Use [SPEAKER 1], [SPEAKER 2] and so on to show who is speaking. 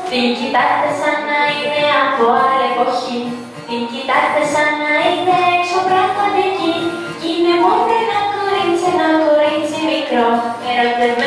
[SPEAKER 1] Την κοιτάτε σαν να είναι από άλλη εποχή. Την κοιτάτε σαν να είναι έξω πραγματική. Κι είναι μόνο ένα κορίτσι μικρό. Ερωτευμένο